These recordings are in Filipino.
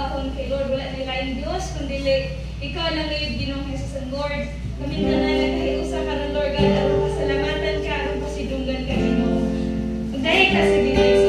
pagkaon kay Lord. Wala na laing Diyos, kundi ikaw lang ngayon Ginoong Jesus and Lord. Kami na nagkahiusa ka ng Lord God, at pasalamatan ka, at pasidunggan ka Ginoo. Dahil ka sa Ginoo.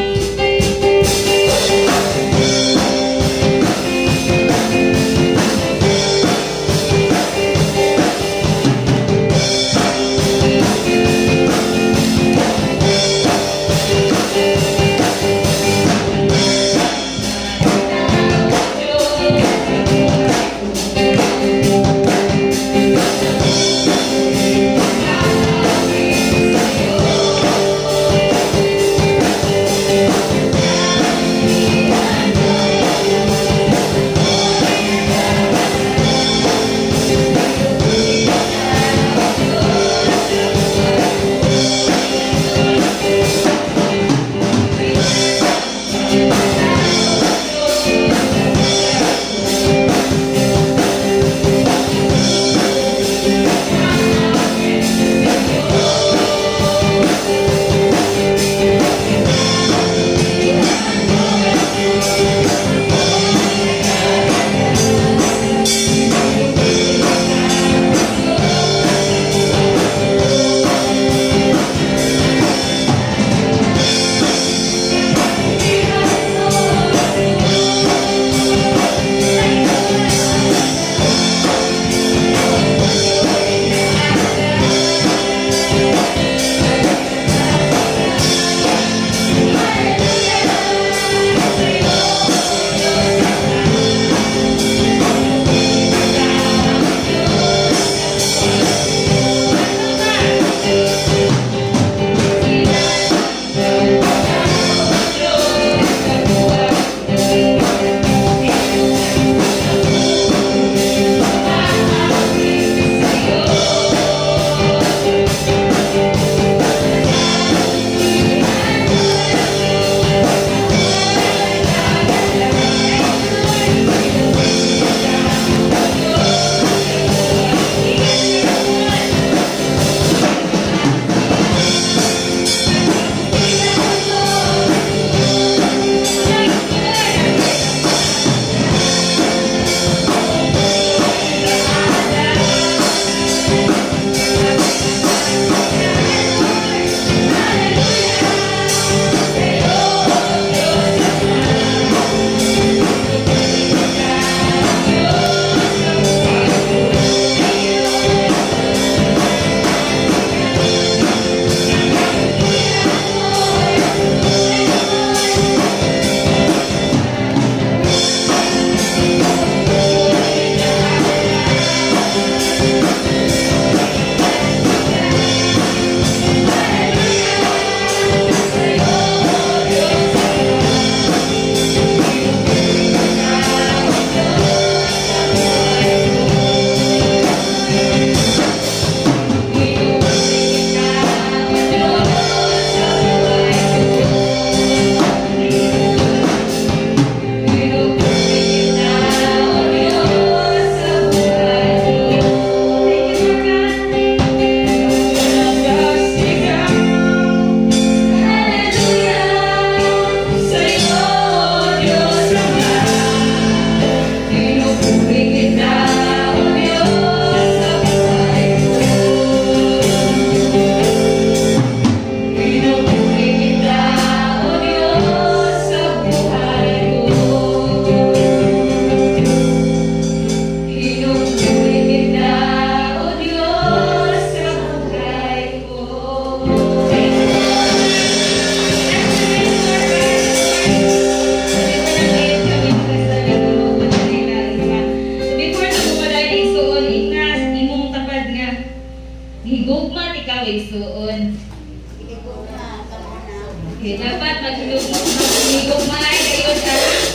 Okay, dapat maghigugma ay kayo sa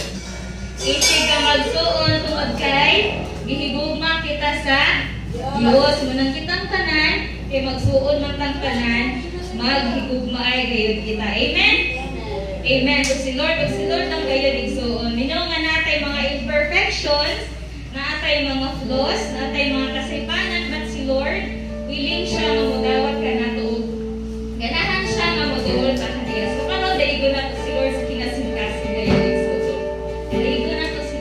isig ka magsuon tungod kay gihigugma kita sa Dios. Munang kitang tanan kay magsuon man tang tanan, maghigugma ay kayo kita. Amen. Amen. Pag si Lord ang kayo igsuon. Minunga natay mga imperfections, natay mga flaws, natay mga kasipanan, but si Lord willing siya nga magawat ka nato. Ganahan siya nga magawat ka kaniya. So, daigo na to si Lord sa kinasingkasin na yung igsuon. Daigo na to si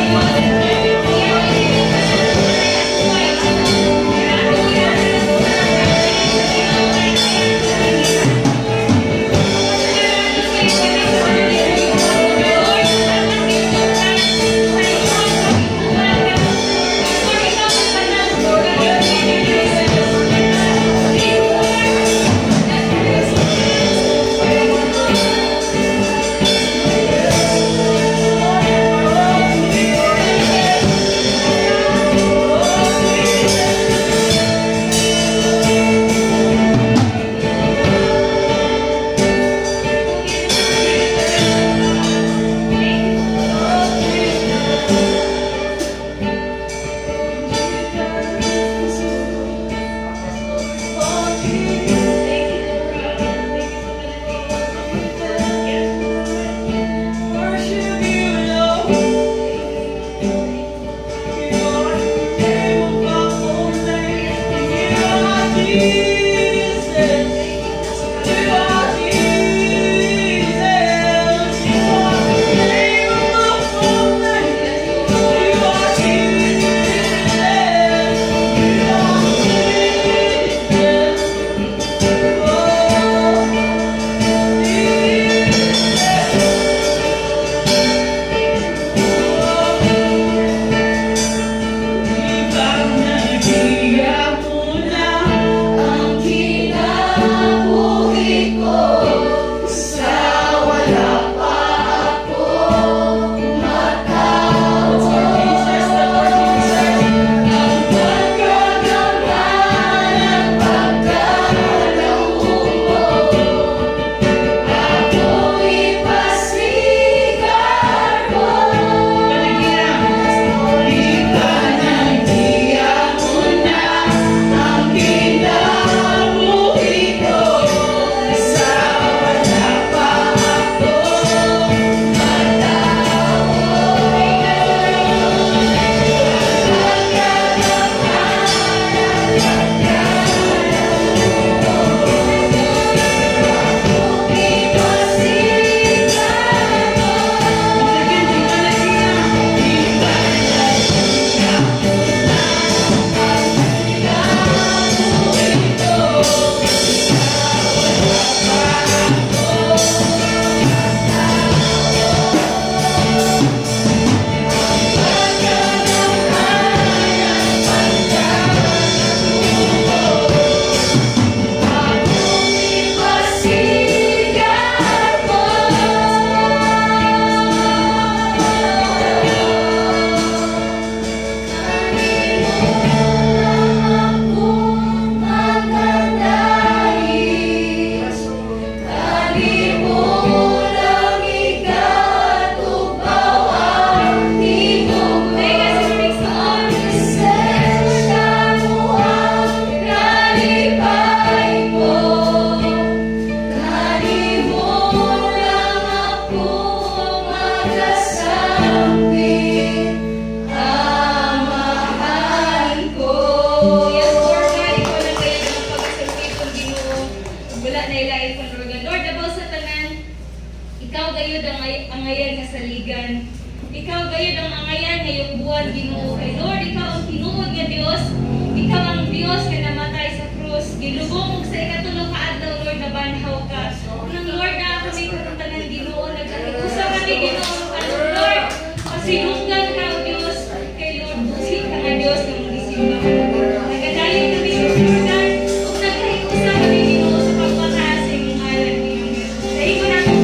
Ginoo kay Lord, ikaw ang tinuod nga Dios, ikaw ang Dios nga namatay sa krus, gilubong sa ikatulong ka adlaw Lord na banhaw ka. Nang Lord na kami katuntanan Ginoo, nagkakikusa kami Ginoo Lord, pasinunggan ka o Dios kay Lord, busit ka nga Dios ng gisimba. Nagadayon kami sa Jordan, ug nagkakikusa kami Ginoo sa pagpataas sa imong ngalan Ginoo. Sa imo na kong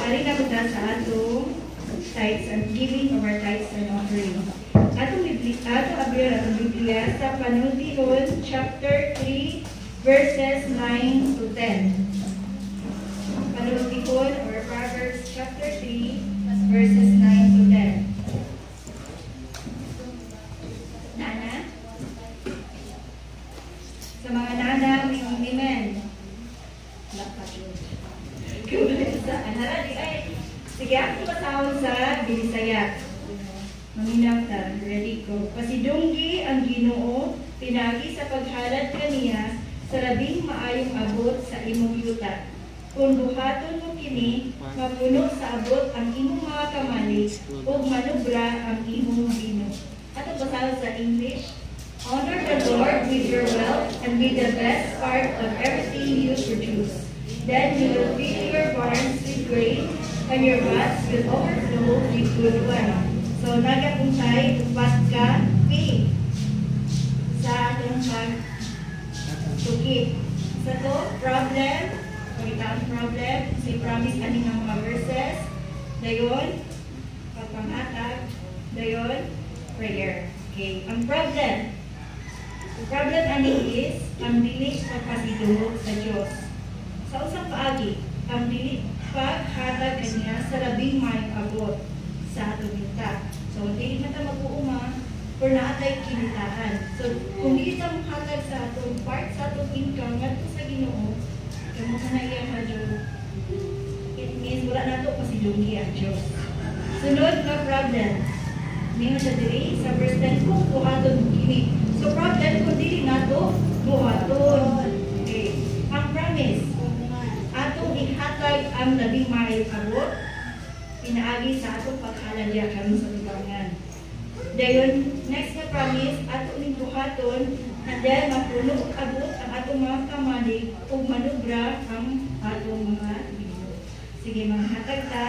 ari na kita sa atong tithes and giving of our tithes and offering. Atong Biblia sa Panudihon chapter 3 verses 9 to 10. Panudihon or Proverbs chapter 3 verses 9 to 10. Nana? Sa mga nana, may amen. Sige, ako pasahon sa Binisaya. Maminaw ta, ready ko. Pasidunggi ang Ginoo, pinagi sa paghalad kaniya, sa labing maayong abot sa imong yuta. Kung buhaton mo kini, mapuno sa abot ang imong mga kamali, o manubra ang imong bino. Ato pasahon sa English. Honor the Lord with your wealth and with the best part of everything you produce. Then you will fill your barns with grain, and your vats will overflow with good wine. So, nagapuntay, upat ka, pay sa atong pag-tukit. Sa to, problem, pagkitaon problem, si promise ani ng mga verses, dayon, pagpanghatag, dayon, prayer. Okay, ang problem ani is, ang dili pagpasidungog sa Diyos. Sa usang paagi, ang dili paghatag kaniya sa labing may abot sa atong yuta. So, dili na ta mag-uuma or naatay kinitaan. So, kung dili ta monghatag sa atong part sa atong income ngadto sa Ginoo, kamo ka na iya medyo it means wala nato pasidunggi ang Diyos. Sunod na problem. Ningon siya diri sa verse 10 kung buhaton mo kini. So, problem kung dili nato buhaton. Okay. Ang promise, atong ihatag ang labing may abot, pinaagi sa atong paghalalya kami sa libangan. Dayon, next na promise, atong ning buhaton, and then mapuno ug abot ang atong mga kamalig ug manubra ang atong mga bino. Sige, mga hatag ta.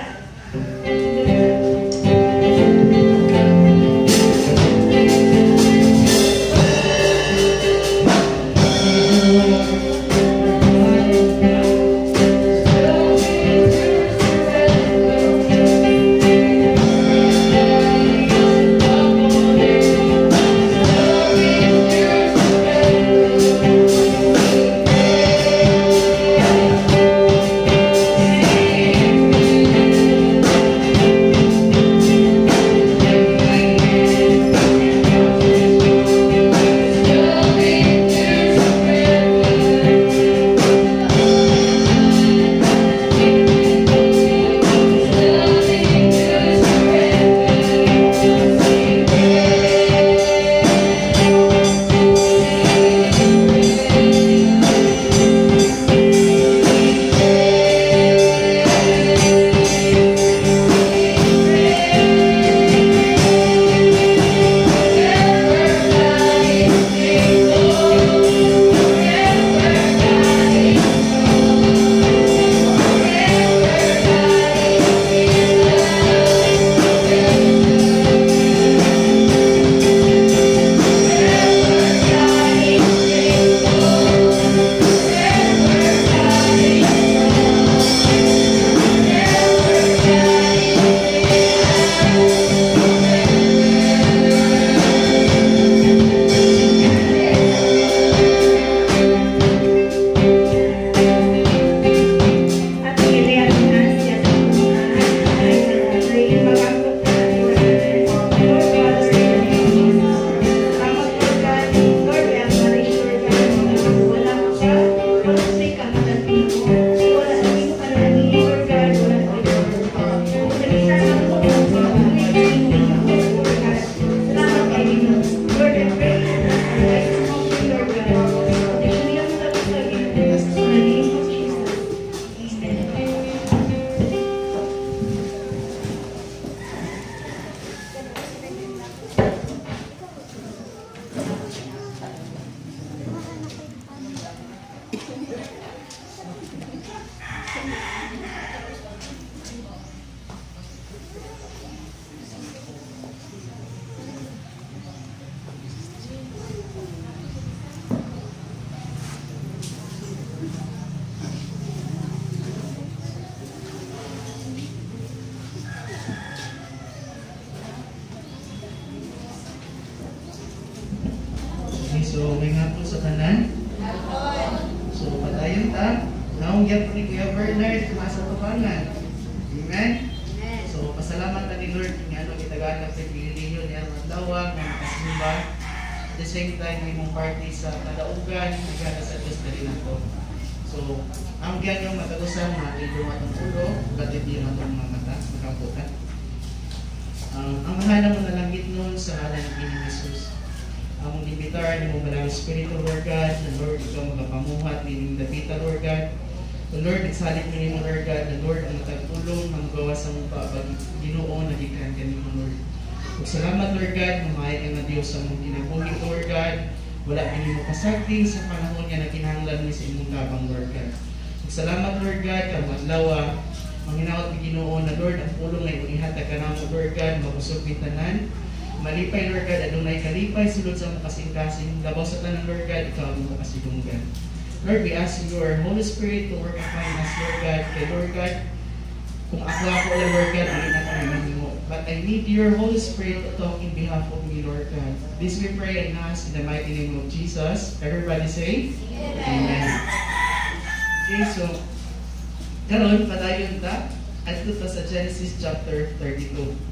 ha? Naong yan po ni Kuya Bernard, masa tubangan. Amen? So, pasalamat na ni Lord, nga ano, kitagaan na pribiliyo niya ang dawag, ng kasimba. At the same time, may mong party sa kadaugan, nagana sa Diyos na rin ako. So, ang ganyan yung matagusan, mga ilumat ng ulo, batid yun ang mga mata, makaputan. Ang mahala mo na langit nun sa halan ng Panginoon Jesus. Ang imbitar ni mo malang Espiritu, Lord God, na Lord, ikaw magapamuhat, ni Dapita, Lord God. The Lord, nagsalit ni mo, Lord God, na Lord, ang matagpulong, ang magawa sa mong pag Ginoo, nagikan ka ni mo, Lord. Salamat, Lord God, mamahal ka na Diyos sa mong ginabuhi, Lord God. Wala kini mo kasagting sa panahon niya na kinahanglan ni sa imong tabang, Lord God. Salamat, Lord God, kang madlawa, manginawat ni Ginoo na Lord, ang pulong na ihatag ka na mo, Lord God, mabusog ni tanan. Malipay, Lord God, adunay kalipay, sulod sa mong kasing-kasing. Labaw sa tanan, Lord God, ikaw ang mong kasidunggan. Lord, we ask your Holy Spirit to work upon us, Lord God. Kay Lord God, kung ako lang, Lord God, ang inakaman mo. But I need your Holy Spirit to talk in behalf of me, Lord God. This we pray and ask in the mighty name of Jesus. Everybody say, Amen. Okay, so, karon padayon ta adto ta sa Genesis chapter 32.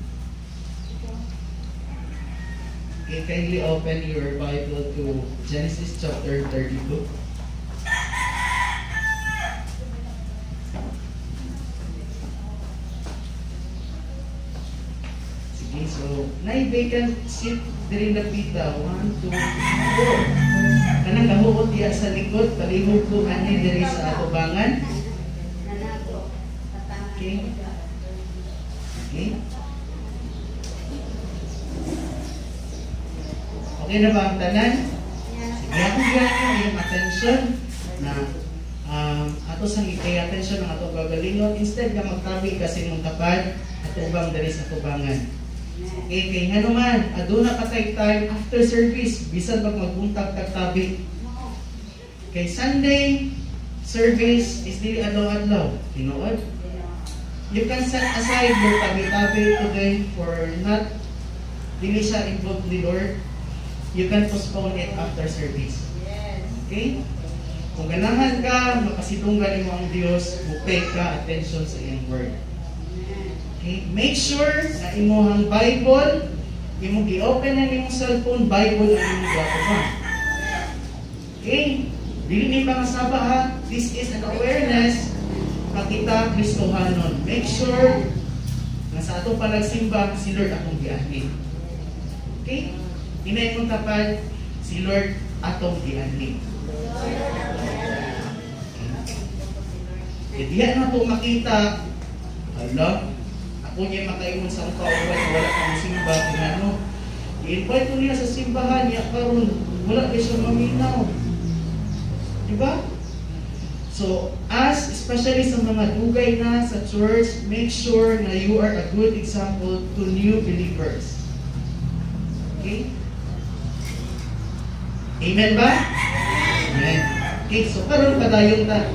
Okay, kindly open your Bible to Genesis chapter 32. Sige, so, na-vacant seat diri na pita. 1, 2, 4. Kanang nahuot diya sa likod, palihog ko ani diri sa atubangan. Okay. Okay. Okay na ba ang tanan? Sige, ako ganyan yung attention na ato sang i-pay attention ng ato gagalingon instead na magtabi kasi mong tapad at ubang dali sa tubangan. Okay, kay nga naman, aduna patay time after service, bisan pag magbuntag tagtabi. Kay Sunday service is dili adlaw-adlaw. Tinuod? You can set aside your tabi-tabi today for not dili siya involved ni Lord. You can postpone it after service. Okay? Kung ganahan ka, makasidunggan mo ang Diyos, pay ka attention sa iyang word. Okay? Make sure na imuhang Bible, imong gi-open na imong cellphone, Bible ang imong gatuhan. Okay? Dili ni pangasaba ha. This is an awareness pakita Kristohanon. Make sure na sa atong panagsimba, si Lord akong gianhi. Okay? Inay mong tapad, si Lord atong gianhi. Okay. Diyan na po makita, hala, ako niya makaimon sa ang kauban na wala kang simba, kung ano, i-invite ko niya sa simbahan niya, karon wala kayo siya maminaw. Diba? So, as especially sa mga dugay na sa church, make sure na you are a good example to new believers. Okay? Amen ba? Amen. Okay, so karon padayon ta.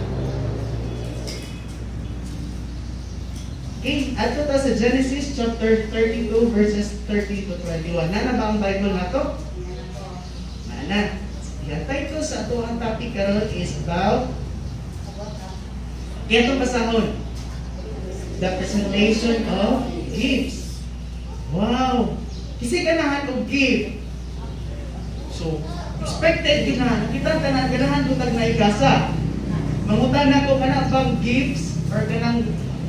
Okay, ato ta sa Genesis chapter 32 verses 30 to 21. Nana ba ang Bible nato? Nana. Yung title sa ato ang topic karon is about itong pasahon. The presentation of gifts. Wow! Kasi ganahan og gift. So, expected yun na. Nakita ka na, ganahan ko tag naigasa. Mangutan na ko kanang bang gifts or kanang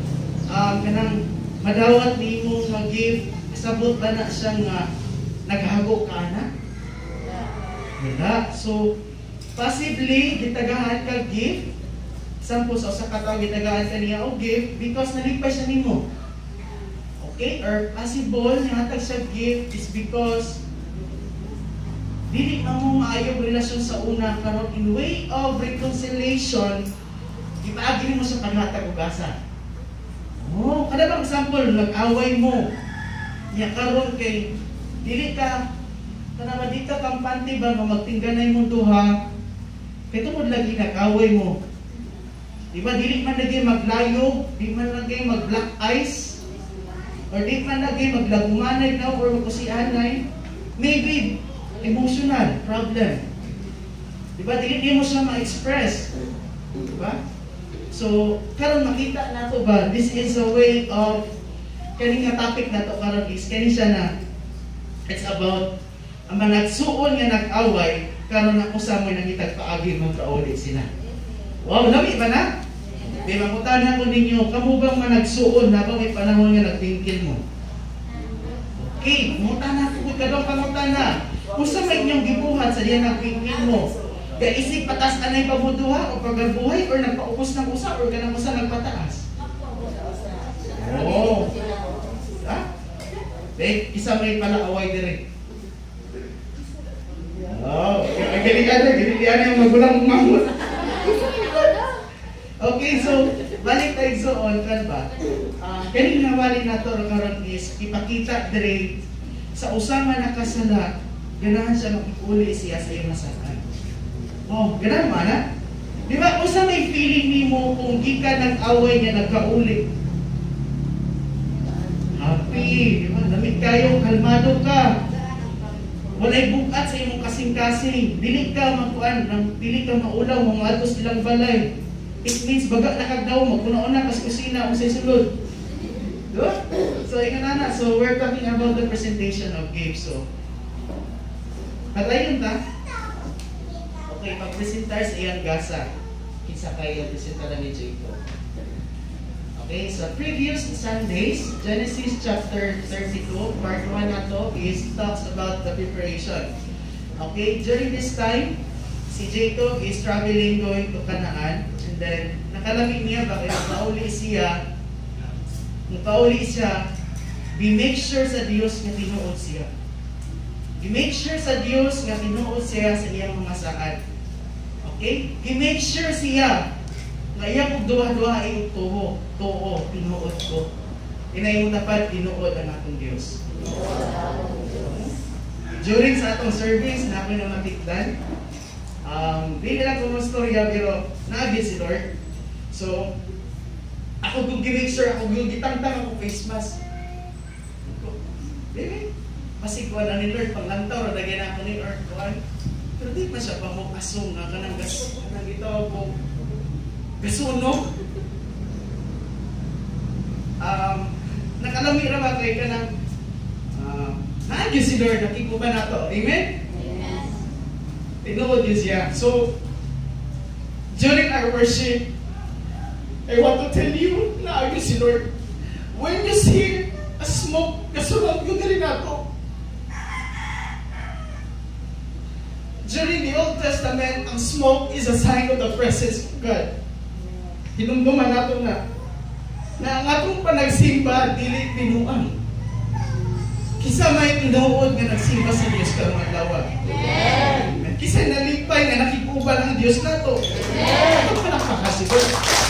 madawat ni mo nga gift. Isabot ba na siyang naghago ka na? Wala. So, possibly, gitagahan ka gift. Sampo sa usa ka tawo gitagaan ka niya og gift because nalipay siya nimo. Okay? Or possible nga hatag siya gift is because dili na mo maayong relasyon sa una karon in way of reconciliation ipaagi mo sa paghatag og asa. Oh, kada bang example nag-away mo. Nya karon kay dili ka kana di ka kampante ba nga magtingganay mo duha. Kay tungod lagi nag-away mo. Diba, dili man lagi maglayo, di man lagi mag-black eyes, or di man lagi maglagumanay na or magkusianay. Maybe, emotional problem. Diba, dili mo siya ma-express. Diba? So, karon makita na to ba? This is a way of kani nga topic na to karon is kani siya na it's about ang mga nagsuon nga nag-away karon na usa mo nangitag paagi magkauli sila. Wow, lami ba na? Di mangutanan ko ninyo, kamo bang managsuon na ba may panahon nga nagtingkil mo? Okay, mangutanan ko kadong pangutana. Usa may inyong gibuhat sa diyan nagtingkil mo? Kaya isip patas anay pabuduha o pagbuhay or nagpaupos ng usa or ganang usa nagpataas? Oo. Ha? Dek, isa may pala away dire. Oh, galing yung magulang mamut. Okay, so balik tayo soon kan ba? Kani nga wali nato karon is ipakita dire sa usa nga nakasala, ganahan siya makikuli siya sa iyang masakan. Oh, ganahan man na? Di ba usa may feeling nimo kung gikan nag-away nga nagkauli? Happy, di ba? Lamig kayo, kalmado ka. Walay bukat sa imong kasing-kasing. Dili ka makuan, dili ka maulaw, mga atos ilang balay. It means baga na kagdaw mo, kuna-una kasi kusina o sa sulod. Diba? So, inganana. So, we're talking about the presentation of Gabe. So, patayon ta? Okay, pag-presentar sa iyang gasa. Kinsa kayo presentar ni Jacob. Okay, so previous Sundays, Genesis chapter 32, part 1 na to is talks about the preparation. Okay, during this time, si Jacob is traveling going to Canaan, and then nakalamig niya bakit nakauli siya, we make sure sa Diyos nga tinuod siya. We make sure sa Diyos nga tinuod siya sa iyang mga saad. Okay, we make sure siya kaya kung duha-duha ay tuho, tinuod ko. Inay mo dapat tinuod ang atong Diyos. During sa atong service, na ako na matikdan, hindi na kung storya, pero naagin si Lord. So, ako kung give sure, ako kung gitang-tang ako face mask. Baby, masikuan na ni Lord, panglantaw, radagyan na ako ni Lord. Pero di pa siya pa mo asong nga kanang gas, kanang gitaw ko. Gasuno. Nakalami ra ba kay kanang naagyo si Lord nakikuba na to. Amen? Yes. Tinuod yun siya. So, during our worship, I want to tell you naagyo si Lord. When you see a smoke, kasunod ko dali na to. During the Old Testament, ang smoke is a sign of the presence of God. Hinumduman nato na ang atong panagsimba dili binuang. Kisa may tinuod nga nagsimba sa Dios karong adlaw. Amen. Kisa nalipay nga nakikuban ang Dios nato. Amen. Nakakasigur.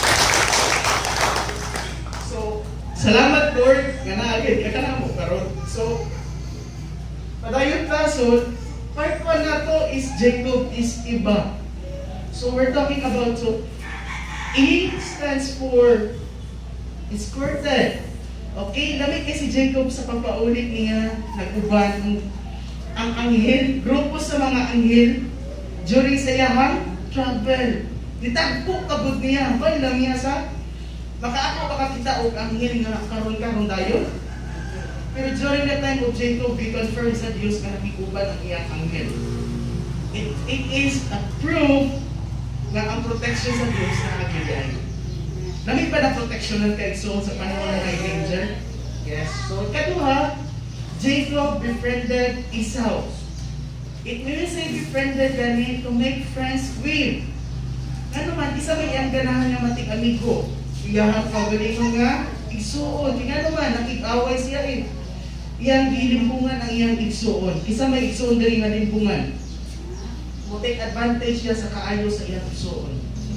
So, salamat Lord nga naagid ka na mo karon. So, padayon ta so part 1 nato is Jacob is iba. So we're talking about E stands for is courted. Okay, lamig kay si Jacob sa pagpaulit niya, nag-uban ang anghel, grupo sa mga anghel during sa iyang travel. Ditagpo kabud niya, ba lang niya sa makaako makakita og anghel nga karon dayon. Pero during the time of Jacob, we confirm sa Diyos nga nakikuban ang iyang anghel. It is a proof nga ang protection sa Diyos na nagigay. Lamig pa na protection ng kaigsoon sa panahon ng may danger? Yes. So, kaduha, Jacob befriended Esau. It means say befriended gani to make friends with. Ano man, isa may iyang ganahan nga mating amigo. Iyahang pagalingon nga, igsuon. Kaya naman, nakik-away siya eh. Iyang gilimbungan ang iyang igsuon. Isa may igsuon dali nga limbungan. Take advantage niya sa kaayo sa iyang igsuon.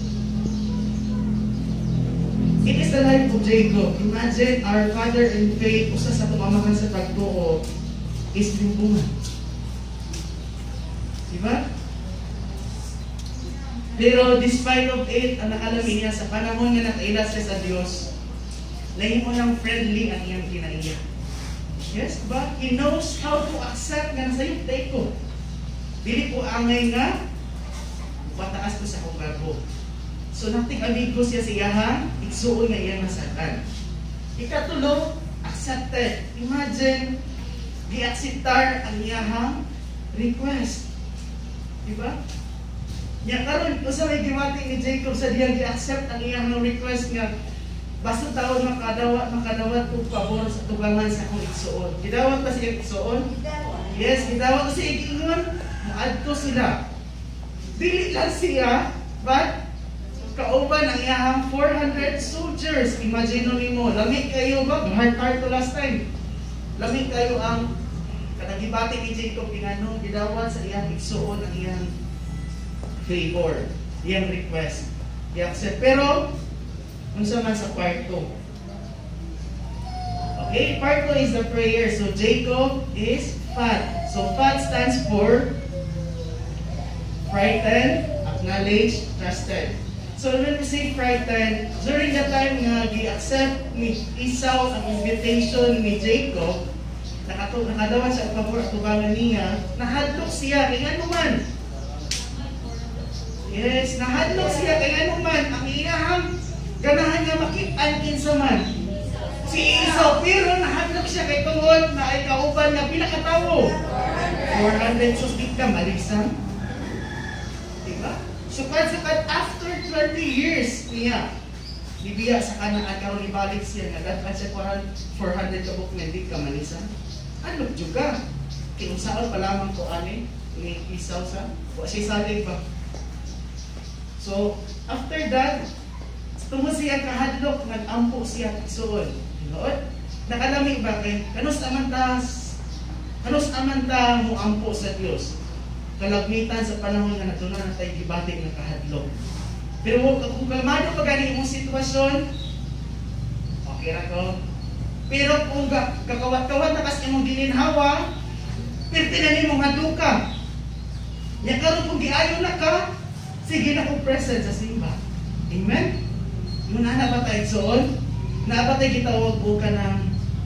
It is the life of Jacob. Imagine our father in faith, usa sa tumamahan sa pagtuo, is limbungan. Diba? Pero despite of it, ang nakalami niya sa panahon nga nakailas siya sa Diyos, lahimo ng friendly ang iyang kinaiya. Yes, diba? He knows how to accept nga nasayop tayo ko. Dili ko angay nga, pataas ko sa kong garbo. So nating amigo siya sa iyahang igsuon nga iyang nasatan. Ikatulo, accepted. Imagine, gi-acceptar ang iyahang request. Diba? Nya karon usa may giwati ni Jacob sa diyang gi-accept ang iyang request nga basta taon makadawat og pabor sa tubangan sa akong igsuon. Gidawat ba siya igsuon? Yes, gidawat sa igingon, moadto sila. Dili lang siya, but kauban ang iyahang 400 soldiers. Imagine nimo, lamig kayo ba? Hard to last time. Lamig kayo ang kanagibati ni Jacob ingano gidawat sa iyang igsuon ang iyang favor, iyang request. I-accept. Pero unsa man sa part 2. Okay, part 2 is the prayer. So Jacob is FAT. So FAT stands for frightened, acknowledged, trusted. So when we say frightened, during the time nga gi-accept ni Esau ang invitation ni Jacob, nakadawat siya ang pabor at tubangan niya, nahadlok siya kay ano man. Yes, nahadlok siya kay ano man. Ang iyahang ganahan niya makit-an kinsa man. Si Esau, pero nahadlok siya kay tungod na ay kauban na pinakatawo. 400 sustik ka, malisan. Diba? Sukad-sukad after 20 years niya, nibiya sa kanaan karon ibalik siya nga dapat siya 400 kabuk na di ka malisan. Ano juga? Kinunsaon pa lamang ko ani ni Esau sa wa siya salig ba. So, after that, tumo siya kahadlok, nag-ampo siya igsuon. Tinuod? Nakalami ba kay kanus amanta mo ampo sa Dios. Kalagmitan sa panahon nga natunan na tayo gibati ng kahadlok. Pero kung kalmado pa gani imong sitwasyon, okay ra ko. Pero kung kakawat-kawat na kas imong gininhawa, pirti na nimo haduka. Ya karon kung giayo na ka, sige na kong present sa simba. Amen? Muna na ba tayo soon? Napatay gitawag ko ka ng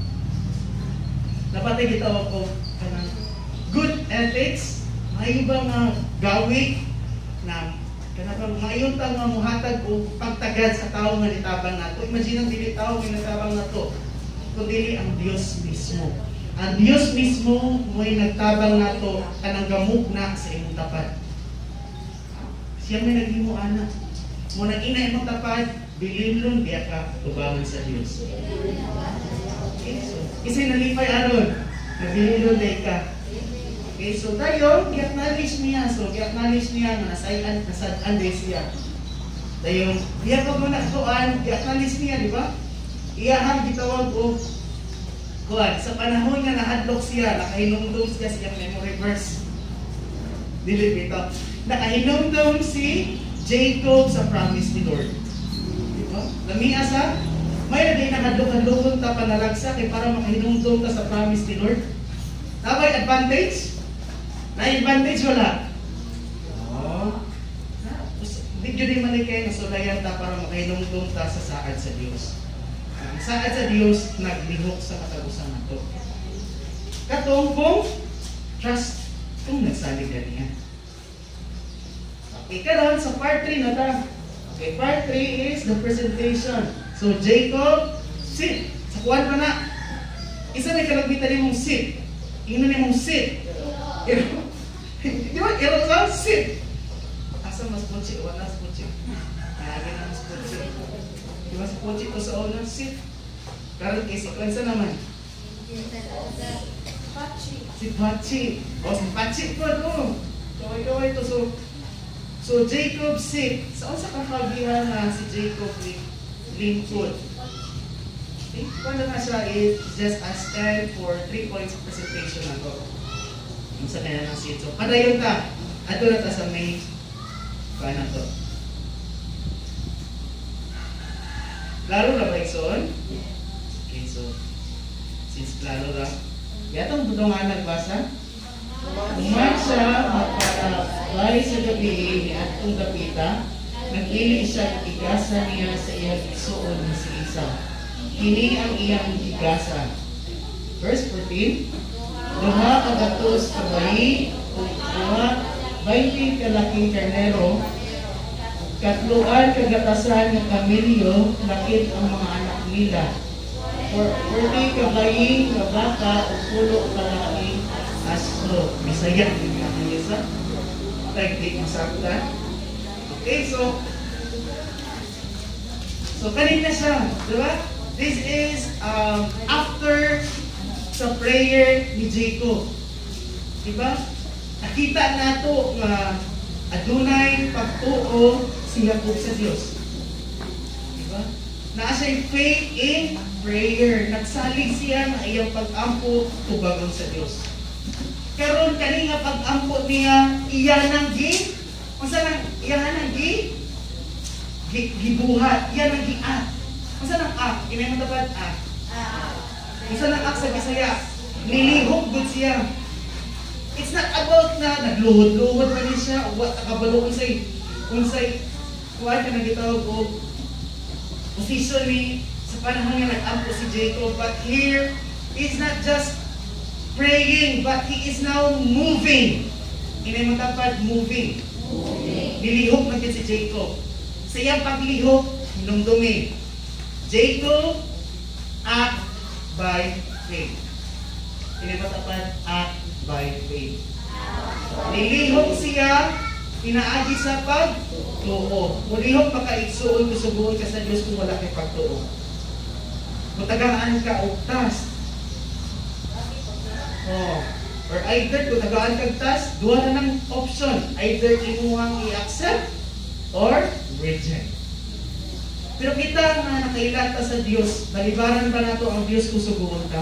good ethics, may ibang gawi na kanabang mayon ta nga muhatag o pagtagad sa tao nga nitabang nato. Imagine ang dili tao nga nitabang nato, kundi ang Dios mismo. Ang Dios mismo mo'y nagtabang nato kanang gamugna sa imong tapat. Siya may naghimo anak. Mo nag-ina imong tapat, bilimlon diya ka tubangan sa Dios. Okay, so isa'y nalipay aron, nabililon day ka. Okay, so dayon, i-acknowledge niya. So, i-acknowledge niya na nasad-an day siya. Dayon, diya pag mo naktuan, i-acknowledge niya, di ba? Iyahang gitawag o kuwan. Sa panahon nga nahadlok siya, nakahinumdum siya sa memory verse. Dili bito. Nakahinumdum si Jacob sa promise ni Lord. Di ba? Lamia sa, may nagay nakadlok-hadlokon ta panalagsa kay para makahinumdum ta sa promise ni Lord. Nabay advantage? Na-advantage wala? Oo. Hindi yun man kayo nasulayan ta para makahinumdum ta sa saad sa Diyos. Ang saad sa Diyos, naglihok sa katagusan na ito. Katong kung trust, kung nagsalig na niya. Okay, karon sa part 3 na ta. Okay, part 3 is the presentation. So, Jacob, sit. Sa kuwan pa na. Isa may kalagbitan mong sit. Ingnan niya mong sit. Di ba? Ero ka, sit. Asa mas pochi? Wala mas pochi. Lagi na mas pochi. Di ba si pochi ko sa owner? Sit. Karon kay si Kwanza naman. Si Pachi. O, si Pachi po. Kaway-kaway to. So Jacob sit. Saan sa kakabihan na si Jacob lingkod? Okay? Kung na siya is just a stand for 3 points of presentation na to. Yung sa kanya ng sit. So, padayon ta. Ato na ta sa may na to. Laro na ba ikson? Okay, so since laro na. Yatong budong nga nagbasa. Uman siya magpatapay sa gabi ni atong dapita. Nag-ili siya igasa niya sa iyang igsuon na si Esau. Kini ang iyang igasa. Verse 14. Duha kagatos kabayi o duha 20 kalaking karnero Katluan kagatasan ng kamilyo, lakit ang mga anak nila. 40 kabayin, kabaka, o pulo kalaking aso. Bisaya, hindi na kayo sa technique masaktan. Okay, so kanina siya, di ba? This is after sa prayer ni Jacob. Di ba? Nakita nato nga adunay pagtuo si Jacob sa Dios. Di ba? Naa siya'y faith in prayer. Nagsalig siya na iyang pag-ampo tubagon sa Dios. Karon kani nga pag-ampo niya iya nang gibuhat, iya nang giat. Unsa nang ak? Inay mo dapat ak. Unsa nang ak sa Bisaya? Nilihok gud siya. It's not about na nagluhod-luhod pa rin siya, o what nakabalo unsay kuha ka na gitawag o position ni sa panahon nga nag-ampo si Jacob. But here, he's not just praying, but he is now moving. Inay mo dapat moving. Nilihok na din si Jacob. Sa iyang paglihok, hinumdumi. Jacob act by faith. Inay mo dapat act by faith. Nilihok siya, inaagi sa pagtuo. Mulihok makaigsuon, kusubuon ka sa Diyos kung wala kay pagtuo. Matagaan ka o task. Or either kung tagaan kag task, duha na ng option. Either imuhang i-accept or reject. Pero kita nga nakailata sa Diyos, balibaran ba nato ang Diyos kung subuon ka?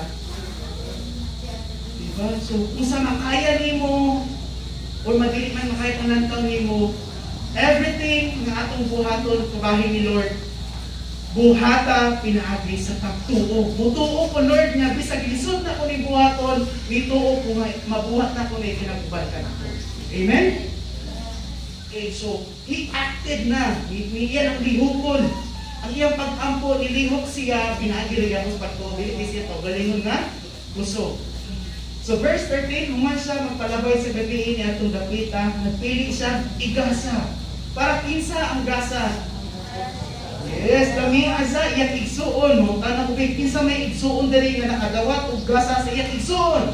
Diba? So, kung sa makaya nimo or madili man makaya kung lantaw nimo, everything nga atong buhaton kabahin ni Lord, buhata pinaagi sa pagtuo. Mutuo ko Lord nga bisag lisod na ko ni buhaton, mituo ko nga mabuhat na ko ni kinagubal ka na ko. Amen? Okay, so he acted na. Iyan ang lihukon. Ang iyang pag-ampo, nilihok siya, pinaagi rin ako sa pagtuo. Dili siya to, galingon na gusto. So verse 13, human siya magpalabay sa gabiin niya itong dapita, nagpili siya igasa. Para kinsa ang gasa? Yes, kami asa iyang igsuon mo. Tanang ubig, kinsa may igsuon dali nga nakadawat o gasa sa iyang igsuon.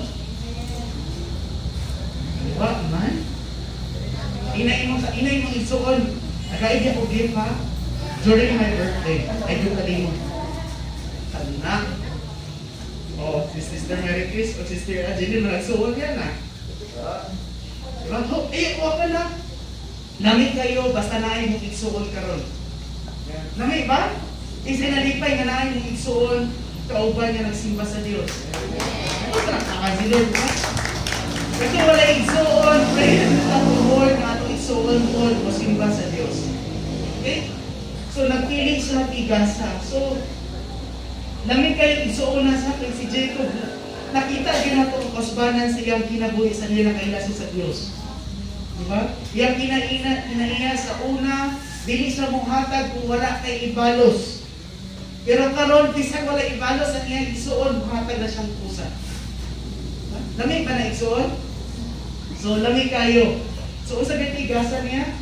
Diba, man? Inay mong igsuon. Nag-idea ko gift ha? During my birthday, I do kalimo. Anak. Oh, si Sister Mary Chris o Sister Angeline, nagsuon yan ha. Diba? Wala na. Nami kayo, basta naay mong igsuon karon. Nami ba? Isinalipay nga naay mong igsuon, kauban nga nagsimba sa Diyos. Ano sa nakakansilor ba? Kasi wala igsuon, pray na Lord nga itong igsuon o simba sa Diyos. Okay? So nagpili siya igasa. So, nami kayo igsuon na sa akin si Jacob. Nakita din na itong kasbanan sa iyang kinabuhi sa nila kailaso sa Diyos. Diba? Yang kinaiya sa una, dili sa mong hatag kung wala kay ibalos. Pero karon bisag wala ibalos ang iyang igsuon, hatag na siyang pusa. Lamig ba na igsuon? So lamig kayo. So usa gid igasa niya.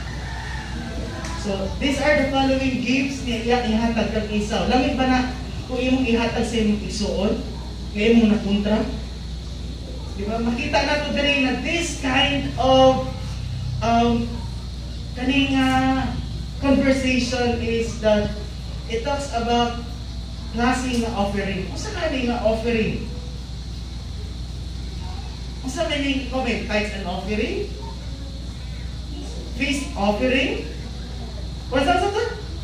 So these are the following gifts niya ihatag kag Esau. Lamig ba na kung imong ihatag sa imong igsuon? Kaya imong nakontra? Diba? Makita nato diri na this kind of kaning conversation is that it talks about nasi nga offering. Usa kani nga offering? Usa kani comment tithes and offering? Feast offering? Or sa to?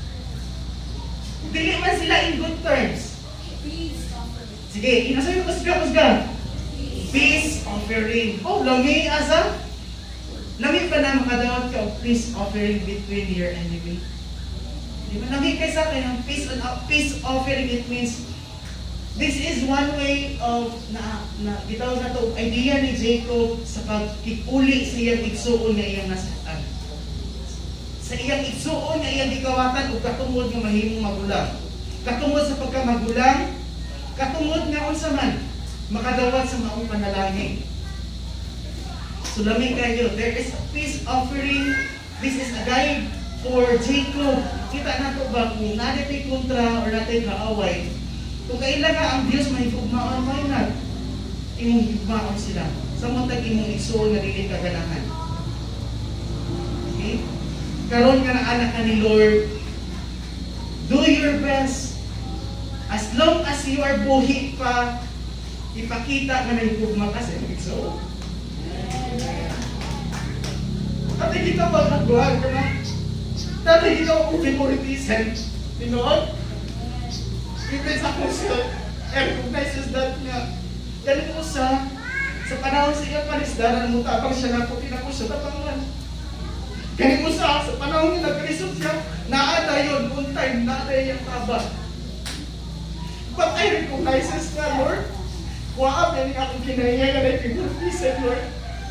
Dili man sila in good terms. Sige, inasabi ko kusga. Peace offering. Oh, lami asa? Lami pa na makadawat ka of peace offering between your enemy. Di ba? Lami kayo sa akin ang peace offering. It means this is one way of gitawag na to idea ni Jacob sa pagkikuli sa iyang igsuon nga iyang nasaktan. Sa iyang igsuon nga iyang gikawatan o katungod nga mahimong magulang. Katungod sa pagkamagulang, katungod nga unsa man makadawat sa maong panalangin. So lamig kayo, there is a peace offering. This is a guide for Jacob. Kita na to ba kung natin kontra or natin kaaway, kung kailan nga ang Diyos may hugmaon, why not? Imong hugmaon sila. Samantag imong igsuon nga dili kaganahan. Okay? Karon nga na anak ka ni Lord, do your best. As long as you are buhi pa, ipakita nga may hugma ka sa igsuon. Dati kita ba nagbuhat ka na? Dati kita ako favoritism. Tinood? Even sa puso, recognizes that nga. Dali mo sa panahon siya panisdaran mo, tapang siya na puti na po siya tapangan. Ganit mo sa panahon niya nagkalisod siya, naada yun, on time, naada yung taba. But I recognizes nga, Lord, waab yan yung akong kinaya nga na favoritism, Lord.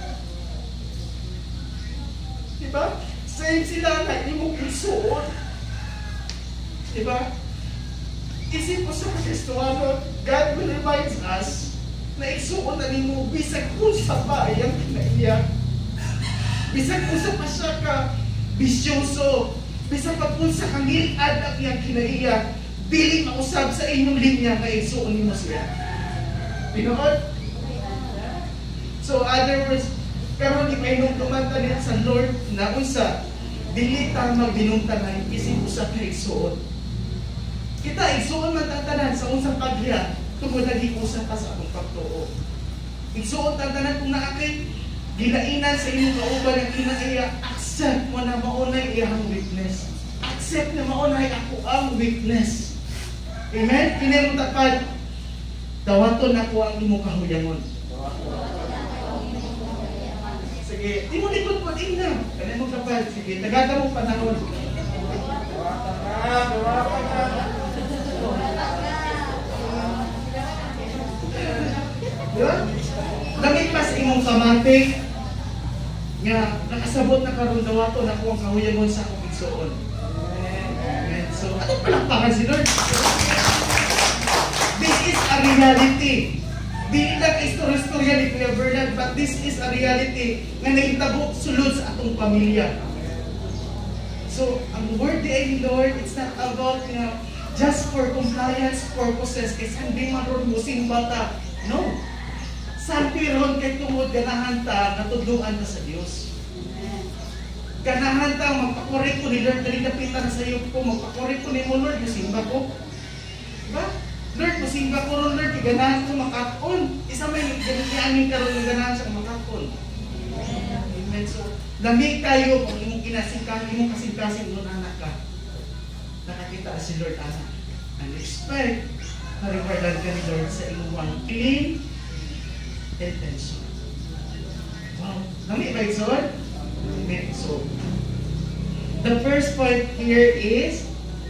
Diba? Same sila na imong isuot. Diba? Isip ko sa Kristoano, God will remind us na isuot na nimo bisag kung sa bayang kinaiya. Bisag kung sa pa siya ka bisyoso. Bisag pa kung sa kangilad ang iyang kinaiya. Dili mausab sa inyong linya na isuot nimo siya. Pinood? So other words, karon di mainong kumanta niya sa Lord na unsa dili ta magdinungtanan isip usa ka igsuon. Kita igsuon man tanan sa unsang paghiya tungod lagi usa pa sa akong pagtuo. Igsuon tanan kung naakay gilainan sa imong kauban ang kinaiya, accept mo na maunay iyang weakness. Accept na maunay ako ang weakness. Amen? Kini mo tapad dawaton ako ang imong kahuyangon. Sige, di mo likod po din na. Kaya mo kapal. Sige, tagada mo panahon. Diba? Lamig pa sa imong kamate nga nakasabot na karon dawato na ko ang kahuyangon sa akong igsuon. Amen. So, ato palakpakan si Lord. This is a reality. Di lang istorya-istorya ni Kuya Bernard, but this is a reality na nahitabo sulod sa atong pamilya. So, ang word ni Lord, it's not about, just for compliance purposes, kay sandi man ron musim bata. No. Sampi ron kay tungod ganahan ta, natudluan ta sa Dios. Ganahan ta, magpakorek ko ni Lord, dali kapitan sa iyo ko, magpakorek ko ni mo Lord, musimba ko. Diba? Lord, masimba ko ron, Lord, ganahan ko makakon. Isa may ganiyanin ka ron, ganahan siya makakon. Amen. So, lamig tayo kung imong kinasingkasin, imong kasingkasin mo anak ka. Nakakita si Lord, anak. And expect na rewardan ka ni Lord sa imong clean intention. Wow. Lamig ba ito? Amen. So, the first point here is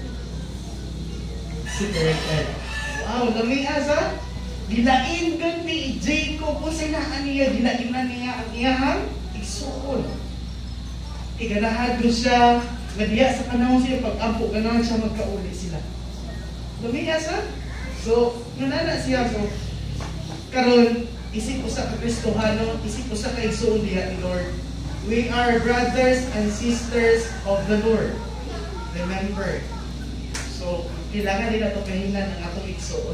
separated. Wow, lami asa. Gilain gud ni Jacob kung sinaan niya, gilainan niya ang iyang igsuon. Iganahan ko siya, nga diya sa panahon siya, pag-ampo, ganahan siya magkauli sila. Lami asa. So, nanana siya. So, karon isip ko sa Kristohano, isip ko sa kaigsuon diya ni Lord. We are brothers and sisters of the Lord. Remember. So, kailangan nila ito kahinan ng atong igsuon.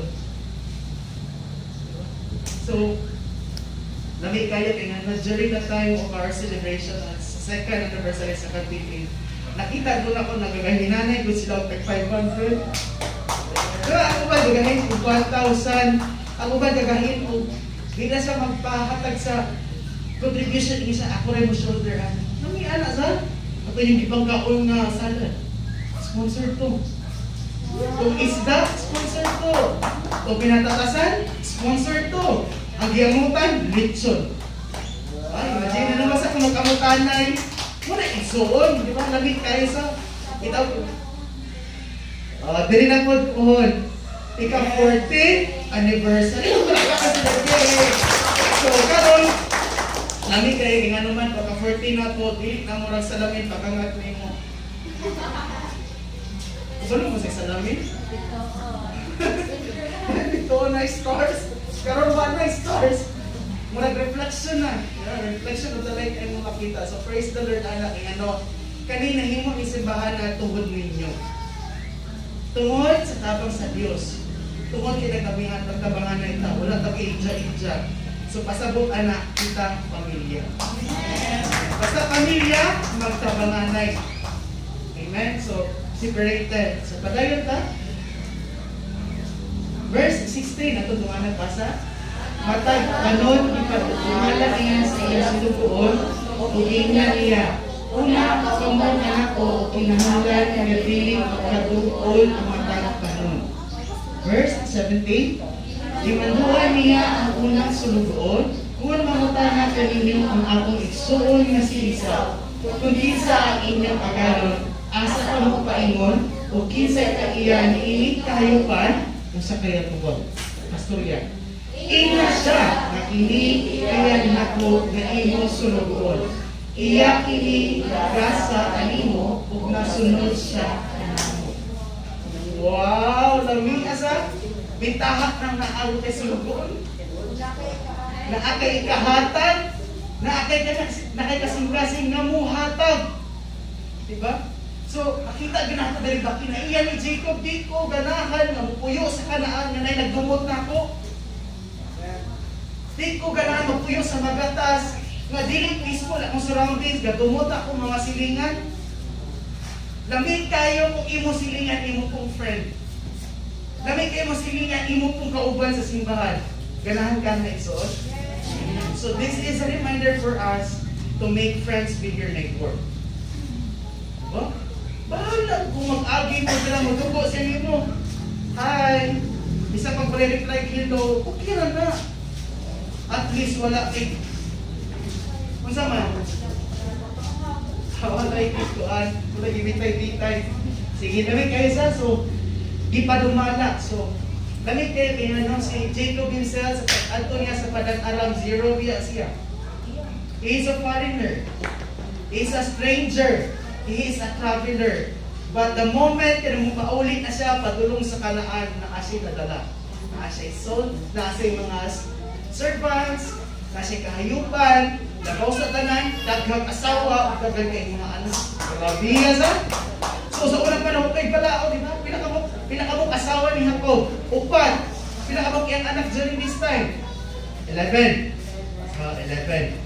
So, lamig kayo kaya nga during the time of our celebration sa second anniversary sa Kagpipin, nakita doon ako nagagahinanay kung sila ang 500. Pero ako ba gagahin kung 1,000? Ako ba gagahin kung di na siya magpahatag sa contribution isa, ako rin mo shoulderan. Nami anak sa? Ito yung ibanggaon nga salad. Sponsor to. Kung isda, sponsor to. Kung pinatatasan, sponsor to. Ang giamutan, lechon. Ay, imagine na naman sa kung magkamutanay. Muna igsuon, di ba? Lamig kayo sa itaw ko. Dili na po kuhon. Ika 40th anniversary. So, karon lamig kayo, nga naman, pagka 14 na po, dili na murag salamin, pagkangat mo. Gusto mo sa salamin? Ito na stars. Karon ba na stars? Murag reflection na. Yeah, reflection of the light ay mo makita. So praise the Lord, anak. kanina himo isimbahan na tungod ninyo. Tungod sa tabang sa Dios. Tungod kay kami ang tabangan na ita, wala ta ija-ija. So pasabot anak kita pamilya. Basta pamilya magtabanganay. Amen. So separated. So padayon ta. Verse 16 ato dumanan basa. Matag kanon ipadumala niya sa iya sinugoon o ingan niya. Una pagkamon anak ko kinahanglan nga dili magkadugol ang matag kanon. Verse 17. Limanduan niya ang unang sulugoon kung mamutana kaninyo ang akong igsuon nga si Isa. Kung kinsa ang inyong agalon, asa ka mo paingon o kinsa ka iya niilit kahayupan o sa kayatubon. Pastorya. Ina siya nga kini kaya nako nga imong sulugoon. Iya kini gasa kanimo ug nasunod siya kanamo. Wow, lami asa bintahak nang naalo kay sulugoon. Naakay ikahatag, naakay kasing-kasing nga muhatag. Diba? So, nakita ganahan dali ba kinaiya ni Jacob dito ganahan nga mupuyo sa Kanaan nga nay nagdumot nako. Di ko ganahan magpuyo sa magatas nga dili peaceful akong surroundings, gadumot ako mga silingan. Lamig kayo kung imo silingan imo pong friend. Lamig kayo mo silingan imo pong kauban sa simbahan. Ganahan ka na isuot. So this is a reminder for us to make friends with your neighbor. Oh? Bahala kung mag-agi mo sila madugo sa inyo. Hi! Isa pag reply hello, okay na. At least wala kay kung sama wala ikituan, wala ibitay-bitay. Sige, lamig kayo sa so di pa dumala. So lamig kayo pinanong si Jacob himself sa pag-alto niya sa padang-aram, zero biya siya. He is a foreigner. He is a stranger. He is a traveler. But the moment na mupaulit na siya padulong sa Kanaan, na siya nadala. Na siya sold, na siya mga servants, na siya kahayupan, nagaw sa tanan, daghang asawa, daghang kay mga anak. Grabe nga sa. So sa unang panahon kay Balao, di ba? Pinakamok asawa ni Jacob. Upat. Pinakamok iyang anak during this time. 11. 11.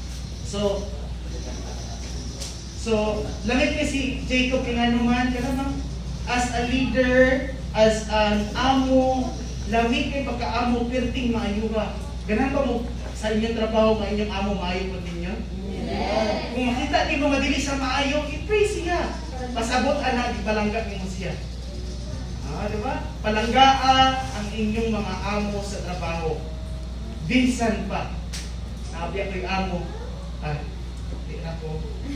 So, lamig ni si Jacob kinanuman, kanamang as a leader, as an amo, lamig kay pagka-amo, perting maayo ba? Ganan ba mo sa inyong trabaho, nga inyong amo, maayo po ninyo? Yeah. Kung makita niyo madili sa maayo, i-pray siya. Pasabot anak, ibalangga niyo siya. Diba? Palanggaa ang inyong mga amo sa trabaho. Binsan pa. Nabi ako yung amo. Hindi na po.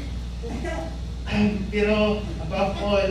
Pero, above all,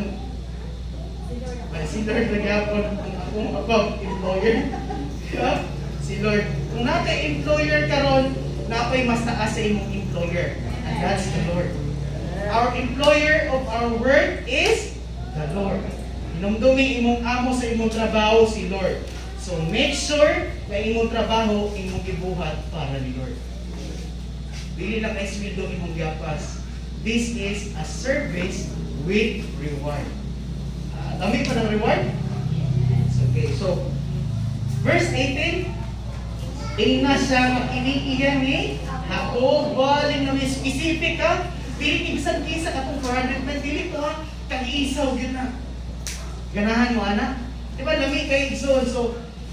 si Lord nagyapon kung akong above employer. Si Lord, kung naka-employer ka ron, napay mas taas sa imong employer. And that's the Lord. Our employer of our work is the Lord. Inumdumi imong amo sa imong trabaho si Lord. So make sure na imong trabaho imong gibuhat para ni Lord. Dili na kay sweldo imong giapas. This is a service with reward. Dami pa ng reward? Okay, so verse 18. Ina siya makiniiyan ni Jacob, baling na may specific ha. Dili ibsan kisa katong 400 men, dili po ha. Kag-isaw yun na. Ganahan mo anak. Diba lami kay igsoon. So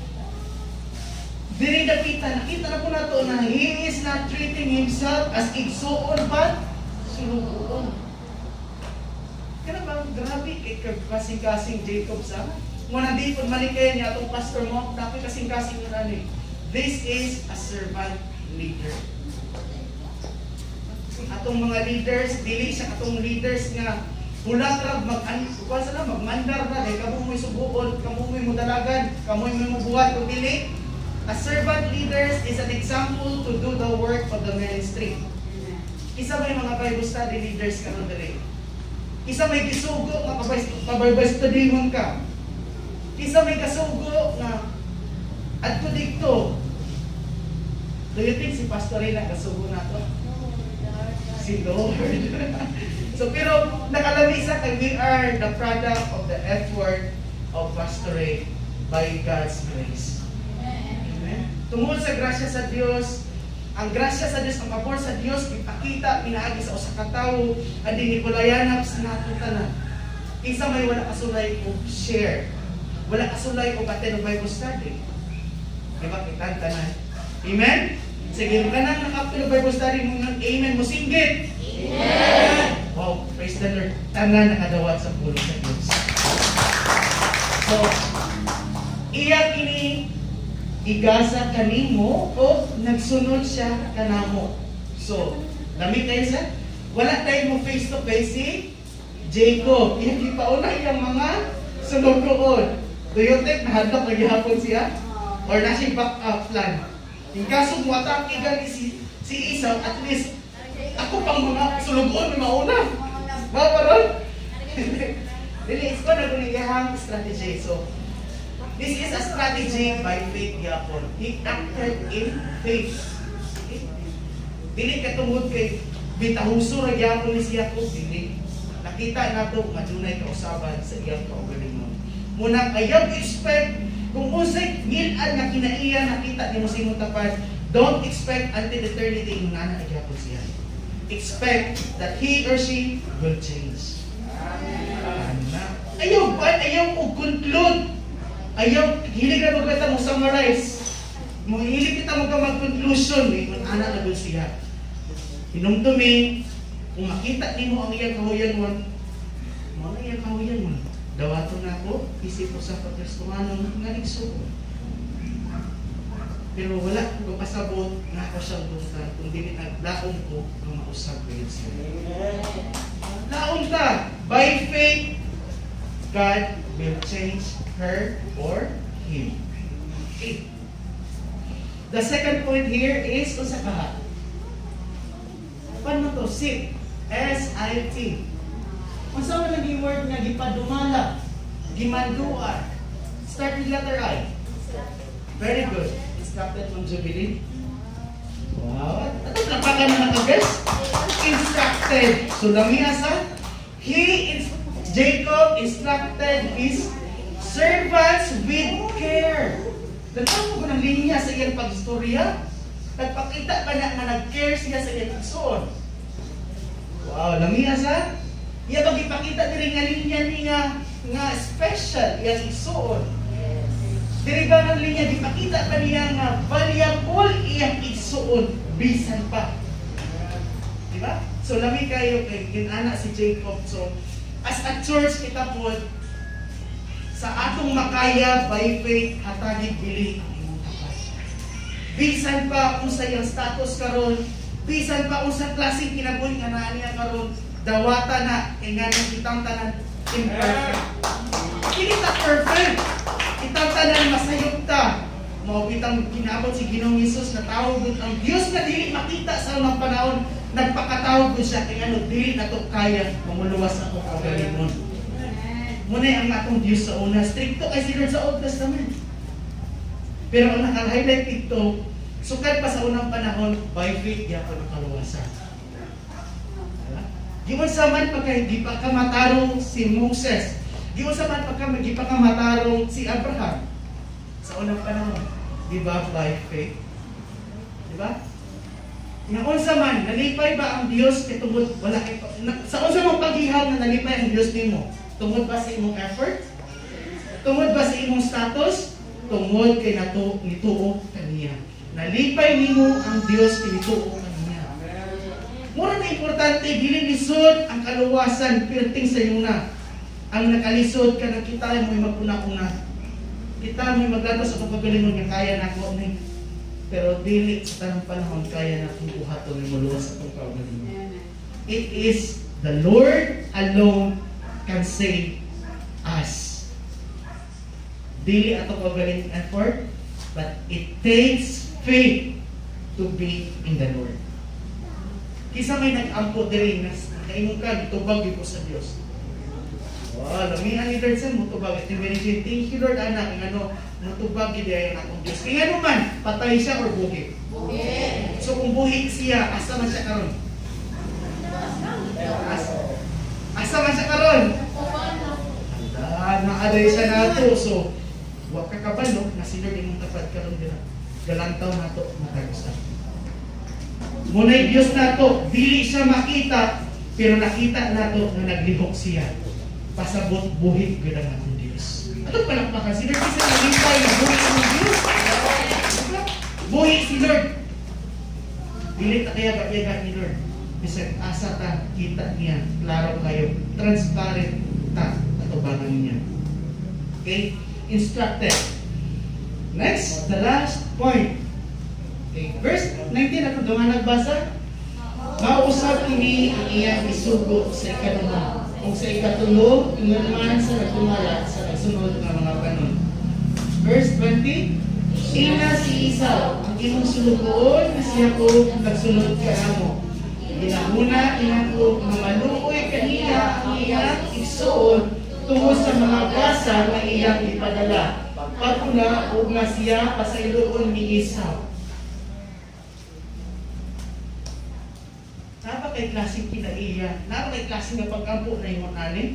dili nakita na po nato na he is not treating himself as igsoon but sinugoon. Kaya ba grabe kay kasing-kasing Jacob sa muna di po malikay niya itong pastor mo, dapat kasing-kasing na ni. This is a servant leader. Atong mga leaders, dili siya katong leaders nga bulat ra magmandar na kay kamo mo'y subuon, kamo mo'y mudalagan, kamo mo'y mubuhat kung dili. A servant leaders is an example to do the work of the ministry. Isa may mga Bible study leaders karon diri. Isa may gisugo nga Bible study man ka. Isa may kasugo na adto dikto. Do you think si Pastor Rina kasugo na to? Si Lord. So So pero nakalami sa kay we are the product of the effort of pastorate by God's grace. Amen. Tungod sa grasya sa Dios, ang grasya sa Dios, ang pabor sa Dios ipakita pinaagi sa usa ka tawo adi Nicolayanap sa nato tanan. Isa may wala kasulay og share. Wala kasulay og attend og Bible study. Diba kita tanan? Amen. Sige, kanang nakapil og Bible study mo ng amen mo singgit. Amen. Wow, praise the Lord. Tanan nakadawat sa pulong sa Dios. So, iya kini igasa kanimo o nagsunod siya kanamo. So, lami kayo sa wala tayo mo face to face si Jacob. Hindi pa una yung mga sunod doon. Do you think nahadlok lagi hapon siya? Or na siya back-up plan? Yung kaso mo atake gani si Esau, at least ako pang mga sulugon may mauna. Maparon? Dili, is ko na gunigahang strategy. So, this is a strategy by faith yapon. He acted in faith. Dili katungod kay bitahuso ra gyapon ni siya ko dili. Nakita nato madunay kausaban sa iyang kaugalingon. Muna ayaw expect kung usay ngil-an nga kinaiya nakita nimo sa imong tapad, don't expect until eternity yung nana gyapon siya. Expect that he or she will change. Ayaw ba? Ayaw ko conclude. Ayaw, hilig na magkita mo summarize. Hilig kita mag-conclusion. Kung anak na siya. Hinumdumi, kung makita ni mo ang iyang kahuyan mo, mo ang iyang kahuyan mo. Dawato na ako, isip ko sa pagkristumanong naligsuko. Pero wala ko pasabot na ako siyang dusta kung di naglaon ko kung mausap ko yun siya. Laon ka! By faith, God will change her or him. Okay. The second point here is unsa kaha? Paano to? Sit. S-I-T. Unsa man ang word nga gipadumala? Gimanduar. Start with letter I. Very good. Instructed from Jubilee. Wow. Ito napakan na nakagas. Instructed. So lamihasa. Jacob instructed his servants with care. Nagtamo ko ng linya sa iyang pagstorya. Nagpakita pa na nag-care siya sa iyang pagsuon. Wow, lamiya sa? Iya bang ipakita diri nga linya niya nga special iyang igsuon. Diri ba ng linya ipakita pa niya nga valuable iyang igsuon bisan pa. Di ba? So lami kayo kay ginana si Jacob. So as a church kita po sa atong makaya by faith hatagid bili ang imong tapat. Bisan pa unsa yang status karon, bisan pa unsa klaseng kinabuhi nga naa niya karon, dawata na kay nganong kitang tanan imperfect. Dili ta perfect. Kitang tanan masayop ta. Mao bitang ginaabot si Ginoong Hesus na tawag ang Dios nga dili makita sa unang panahon, nagpakatawag ko siya kay ano dili nato kaya mamuluwas ako kaugalingon. Muna ang atong Diyos sa una. Stricto kay si Lord sa Old Testament. Pero ang naka-highlight dito, sukat pa sa unang panahon, by faith, di ako nakaluwasan. Giwan sa man pagka hindi pa kamatarong si Moses. Giwan sa man pagka hindi pa kamatarong si Abraham. Sa unang panahon. Di ba? By faith. Di ba? Ngayon sa man, nalipay ba ang Diyos kay tungod wala kay sa unsa mong paghihab na nalipay ang Diyos nimo? Tungod ba sa imong effort? Tungod ba sa imong status? Tungod kay nituo kaniya. Nalipay nimo ang Dios kay nituo kaniya. Mura na importante dili lisod ang kaluwasan perting sa imo na. Ang nakalisod ka na kita mo maguna-una. Kita mo maglatos sa pagkagalingon nga kaya nako ni. Pero dili sa tanang panahon kaya natin buhaton ni muluwas sa pagkagalingon. It is the Lord alone can save us. Dili ato pagaling effort, but it takes faith to be in the Lord. Kisa may nag-ampo diri na kaimong ka gitubag gyud ko sa Dios. Wow, lamian ni Lord sa mutubag. Thank you Lord anak ngano mutubag gyud ay akong Dios. Kay ano man patay siya or buhi? Buhi. So kung buhi siya asa man siya karon? Asa man siya karon? Naaday siya nato. So, wa ka kabalo na si Lord imong tapad karon dira. Galantaw nato matagusa. Munay Dios nato, dili siya makita, pero nakita nato na naglihok siya. Pasabot buhit gud ang atong Dios. Ano palakpakan si Lord isa nalipay na buhit ang Dios? Buhit si Lord. Dili ta kaya gayaga ni Lord. Bisag asa ta kita niya, klaro kayo, transparent ta atubangan niya. Okay? Instructed. Next, the last point. Okay, verse 19 ako doon nagbasa. Mausap kini ang iyang isugo sa ikaduha. Kung sa ikatulo, naman sa nagtumala sa nagsunod ng mga panon. Verse 20, ina si Esau, ang imong sulugoon na siya ko nagsunod ka mo. Ginahuna ina ko na maluoy kaniya ang iyang igsuon tungod sa mga basa na iyang ipadala. Pagkuna o nga siya pasayloon ni Esau. Napakay klaseng kinaiya. Napakay klaseng nga pagkampo na yung alin.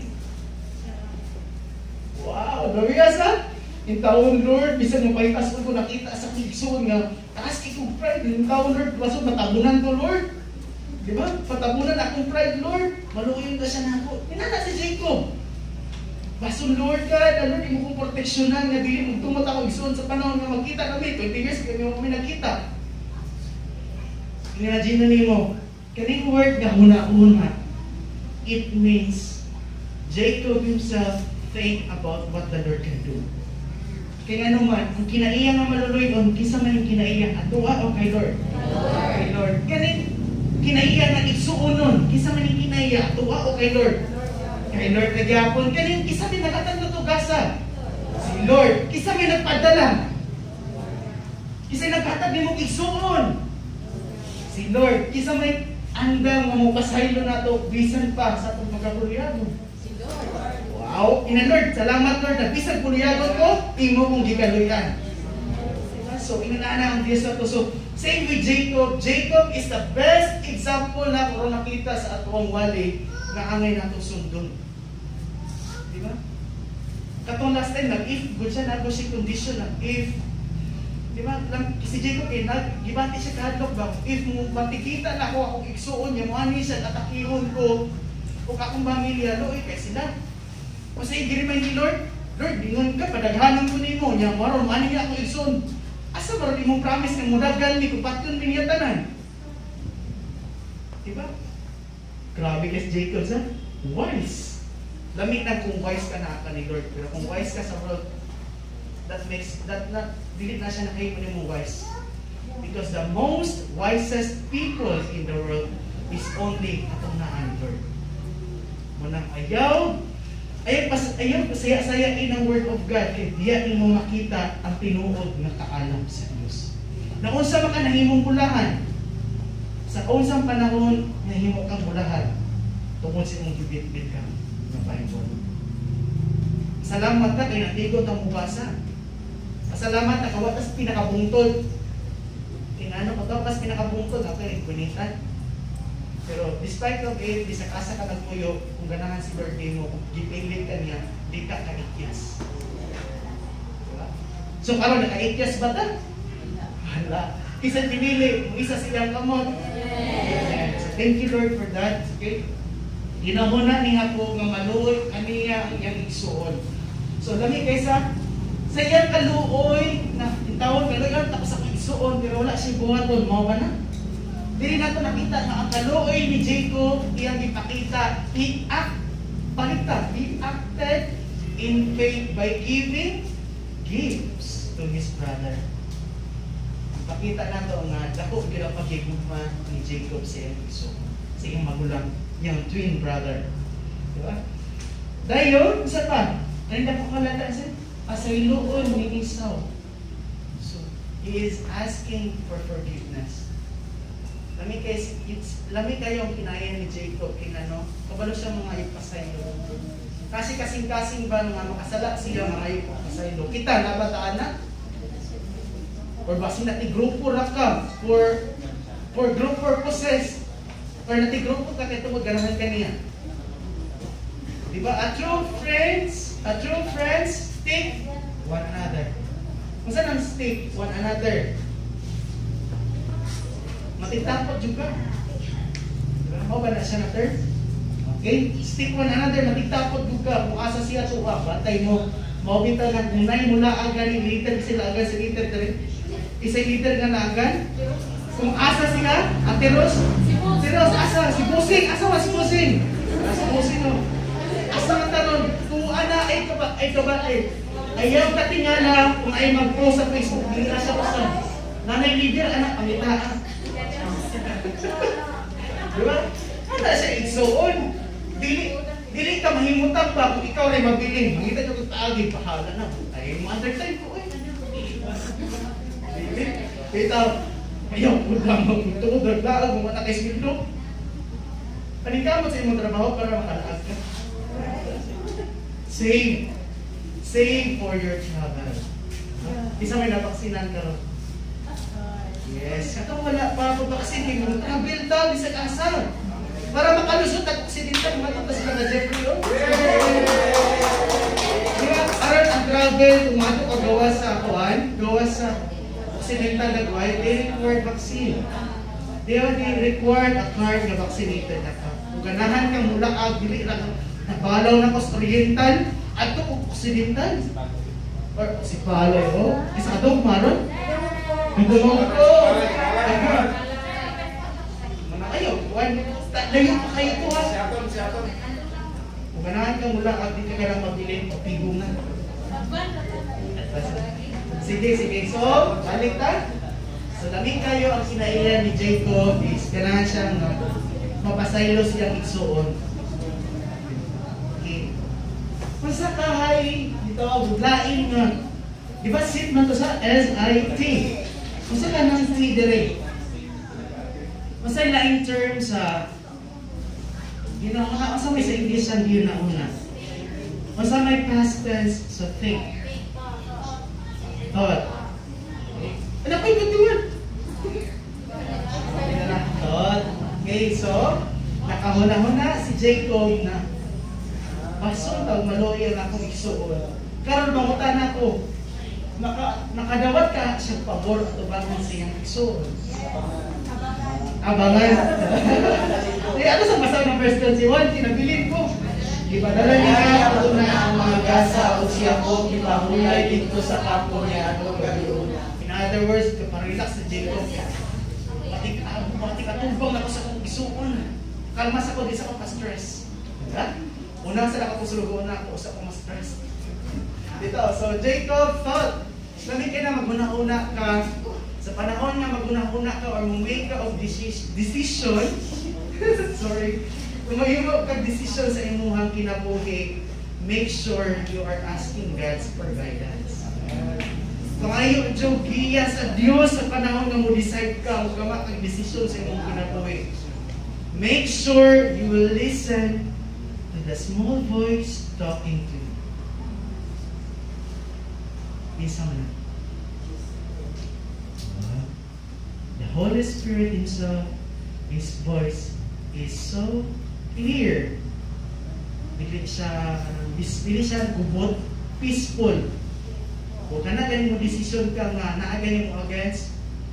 Wow, gawiyas ha? Yung taon Lord, bisan yung paitas ko nakita sa kiksoon nga, taas kikong pride. Yung taon Lord, baso matabunan ko Lord. Diba? Patabunan akong pride Lord. Maluoy ka siya na ako. Pinata si Jacob. Baso Lord God, Lord, hindi mo kong proteksyonan nga dili mo tumot ako igsoon sa panahon nga magkita kami. 20 years kami mo nakita. Imagine na nimo. Kaning word nga huna-huna, it means Jacob himself think about what the Lord can do. Kaya ano man, ang kinaiya nga maluluy o kisa man yung kinaiya, atuwa o kay Lord? Kay Lord. Kaning kinaiya nga igsuunon, kisa man yung kinaiya, atuwa o kay Lord? Kay Lord nagyapon. Kaning kisa man nakatang tugasan? Si Lord. Kisa man nagpadala? Kisa naghatag ni mo igsuon? Si Lord. Kisa man andang mamupasaylo na ito, bisan pa sa itong pagkapuliyagon. Si Lord. Wow! Ina Lord, salamat Lord, na bisan puliyagon ko, imo kong gigaluyan. So, inanaan ang Diyos na ito. So, same with Jacob. Jacob is the best example na kung nakita sa atong wali na angay na itong sundon. Di ba? Katong last time, nag-if, good siya, nag-if si condition, nag-if. Diba? Si Jacob gibati siya kahadlok ba? If mo matikita na ako akong igsuon niya, mo ani siya, katakihon ko, o akong pamilya, loy kay sila. Kasi i-remind ni Lord, Lord, bingon ka, padaghanan ko ni mo, niya, maron, ani niya akong igsuon. Asa maron imong promise ng mudagan ni, kupatyon niya tanan. Diba? Grabe kasi Jacob sa wise. Lamig na kung wise ka na ka ni Lord, pero kung wise ka sa world, dili na siya nakahimo mo wise. Because the most wisest people in the world is only atong naan Lord. Munang ayaw pasaya-saya in ang word of God, kaya diya mo makita ang tinuod na kaalam sa Diyos. Na unsa man ka nahimong bulahan, sa unsang panahon nahimo kang bulahan, tungkol sa imong gibit-bit ka ng Bible. Salamat na kay natigot ang mubasa. Salamat na kawatas pinakabungtod. Inano ko to, pas pinakabungtod, ako yung gunitan. Pero despite of it, di sa kasa ka nagpuyo, kung ganahan si birthday mo, kung gipilit ka niya, di ka kaikyas. Diba? So karon nakaikyas ba ta? Wala. Isa pinili, isa silang kamot. So thank you Lord for that. Okay? Ginahuna niya ko nga maluoy kaniya ang iyang igsuon. So lami kaysa sa iyang kaluoy na tawag kaluoy tapos sa igsuon pero wala siya buhaton, mao ba na? Dili nato nakita na ang kaluoy ni Jacob iyang ipakita, he acted in faith by giving gifts to his brother. Pakita nato nga dako gyud ang pagigugma ni Jacob sa iyang igsuon, sa iyang magulang, yung twin brother. Diba? Dayon, isa pa, nanda ko kalata siya, pasayloon ni Esau. So, he is asking for forgiveness. Lami kayo ang kinaya ni Jacob, kinano, kabalo siya mga ipasaylo. Kasi kasing-kasing ba mga makasala siya mga ipasaylo. Kita, nabataan na? Or basin natin grupo na ka for group purposes. Or natin grupo ka kaya tungod ganahan ka niya. Di ba? A true friends stick one another. Kung saan ang stick one another? Matitapot juga. Diba? Mao ba na siya na term? Okay? Stick one another, matitapot juga. Kung asa siya tuwa, bantay mo. Mawabita nga, kung nai mula agan, leader sila agan sa leader dali. Isang leader nga na agan. Kung asa siya, Ate Ros? Si Ros, asa? Si Busing? Asa ba si Busing? Si Busing no. Asa nga tanong, kung ana ay ayaw katingala kung ay mag-post sa Facebook, hindi na siya usan. Nanay leader, anak, pangitaan. Diba? Ano siya igsoon? Dili ka mahimutan pa kung ikaw ay mabiling. Mangita ka kung taagi, pahala na. Ay, ma-undertime ko eh. Kita, ayaw po lang magtuto, dagdaag, kung mata kay sweldo. Panikamot sa imong trabaho para makalaag ka. Save for your travel. Isa may nabaksinan ka ron. Yes, katong wala pa ako vaccine, mo travel daw bisag asa. Para makalusot ang oksidente, matutas sila na Jeffrey. Diba? Aron ang travel, tumato ka gawa sa akuan, gawa sa occidental na gawa, they required vaccine. They required a card na vaccinated na ka. Kung ganahan kang mula dili lang nabalaw na ko sa oriental, at ito occidental. Or si Paloy, isa ka maron? Nagulong ako. Ayaw, layo pa kayo to ha. Kung ganahan ka mula at di ka lang mabiling papigungan. Sige. So, balik ta. So, lamig kayo ang kinailan ni Jacob is ganahan siyang mapasaylo siyang igsuon. Okay. Kung sa kahay, dito, buglain nga. Diba sit man to sa SIT? Kung sa kanang T dire. Masay laing term sa asa may sa English ang yun na una. Masa may past tense sa think. Thought. Ano pa yung gatuan? Thought. Okay, so nakahuna-huna si Jacob na pasong tawag maloyal akong igsuon. Karon mangutan ako. Nakadawat ka siya pabor at ubangan siyang igsuon. Abangan. Ano sa masaw ng verse 21? Kinabilin ko. Ipadala niya ako na ang mga gasa o siya ko ipahulay dito sa kampo niya anong ganoon. In other words, kaparelax sa Jacob. Pati katubang ako sa kong isuon. Kalmas ako, di sa akong stress. Unang sa nakapusulugon na ako sa akong stress. Dito, so Jacob thought, lamig ka na magunahuna ka. Sa panahon nga magunahuna ka or make ka of decision, sorry, kung mayroon kang decision sa imuhang kinabuhi, make sure you are asking God's for guidance. Kung ayaw diyong giya sa Diyos sa panahon nga mo decide ka, kung kang decision sa imong kinabuhi, make sure you will listen to the small voice talking to you. Isa mo na. The Holy Spirit Himself, His voice is so clear. Dili siya gubot, peaceful. Kung ka na ganin mo decision ka nga, naaganin mo against,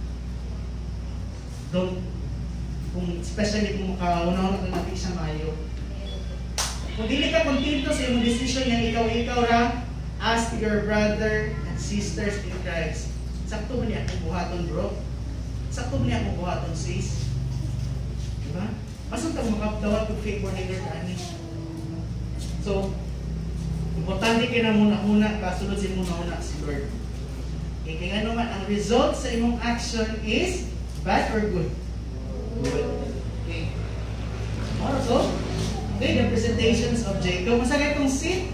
don't, especially kung makauna-una ka natin siya mayo. Kung dili ka kontento sa iyong decision nga ikaw ra, ask your brother and sisters in Christ. Sakto mo niya akong buhaton, bro. Sakto mo niya akong buhaton, sis. Diba? Pasok kang makapdawat kung favor ni Lord ani. So, importante kayo na muna-una, kasunod sa muna-una si Lord. Okay, kaya naman, ang result sa imong action is bad or good? Good. Okay. So, okay, the presentations of Jacob. Masagay itong seed.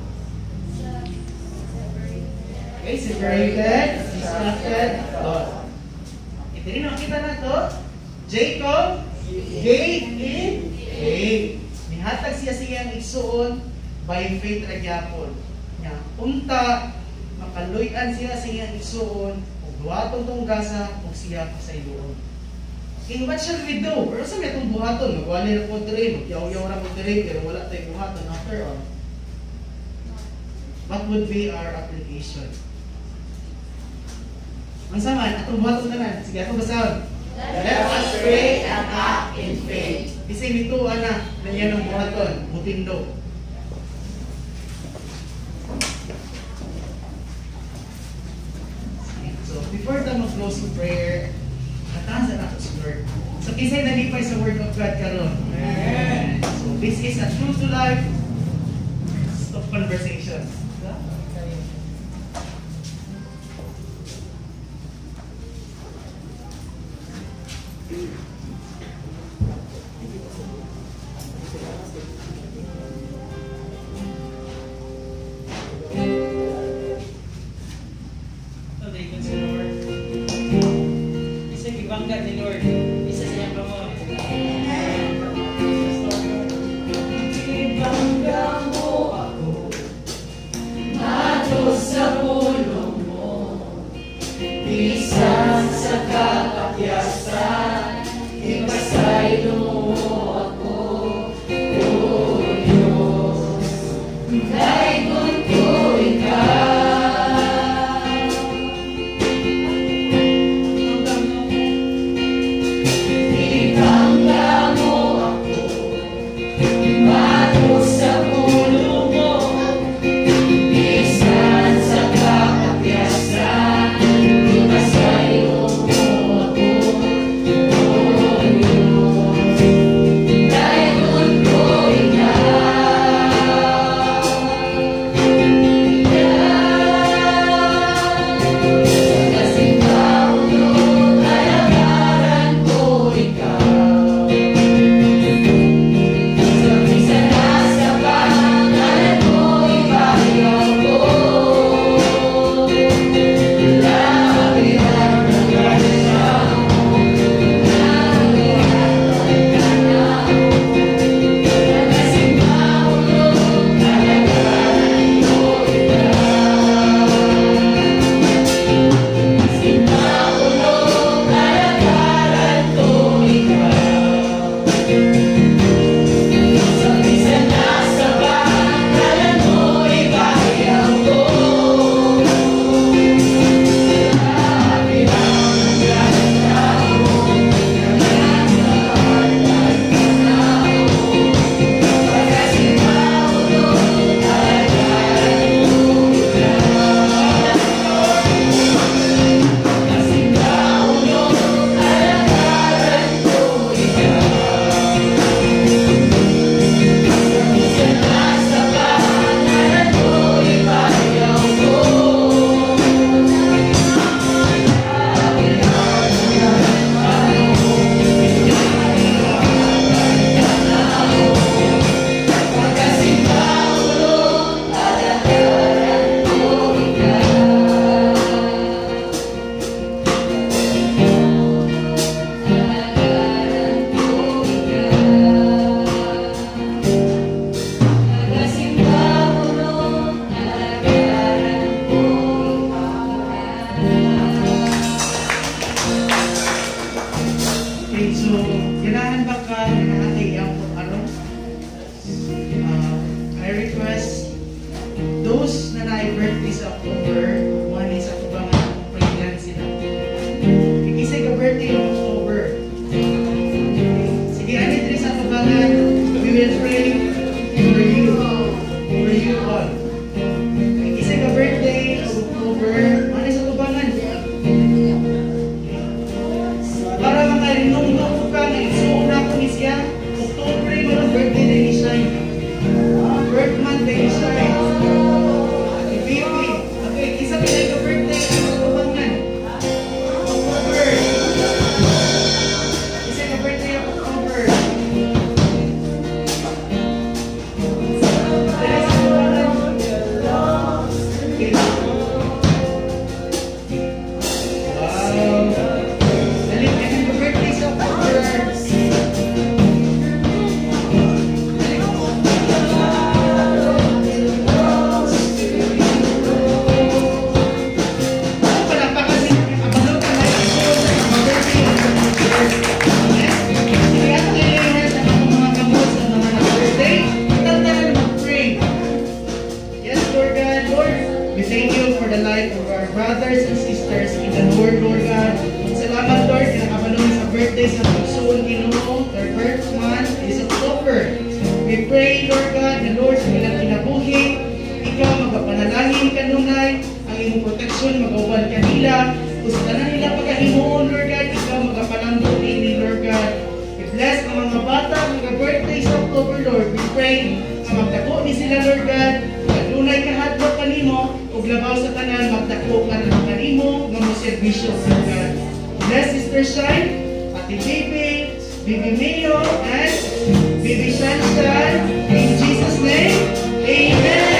Okay, separated, distracted, thought. Ito rin nakita na to. Jacob gave in faith. Nihatag siya siyang igsuon by faith ragyapon. Unta, makaluyan siya siyang igsuon, ug duwaton tong gasa, ug siya pasayloon. Okay, what shall we do? Pero sa may itong buhaton, magwali na po diri, magyaw-yaw na po diri, pero wala tayong buhaton after all. What would be our application? Ang saman, atong buhaton na lang. Sige, atong basahon. Let us pray and act in faith. Ising ito, anak, na yan ang buhaton, mutindo. So, before tayo mag-close in prayer, kataas na natin sa Lord. So, kisay nalipay sa Word of God karon. Amen. So, this is a true to life stop conversation. Ibangga ni Lord. Isa siya pa mo. Ibangga mo ako, matos sa pulong mo, bisan sa kapatyasan, ipasaylo mo ako, O Diyos. Dahil ko ikaw. Okay, We thank you for the life of our brothers and sisters in the Lord, Lord God. Salamat, Lord, na nakabalong sa birthday sa Pagsuon, Ginoo. Their birth month is October. We pray, Lord God, na Lord, sa ilang kinabuhi, ikaw magapanalangin kanunay, ang imong proteksyon magauban kanila, kung sa tanan nila pagkahimuon, Lord God, ikaw magapalamdot ini, Lord God. We bless ang mga bata, mga birthday sa October, Lord. We pray na magdako ni sila, Lord God, kanunay kahadlok kanimo, ug labaw sa tanan, magdako ka na kanimo, nga mo servisyo, Lord God. Bless Sister Shine, Ate Baby, Bibi Mayo, and Bibi Shanshan. In Jesus' name, Amen.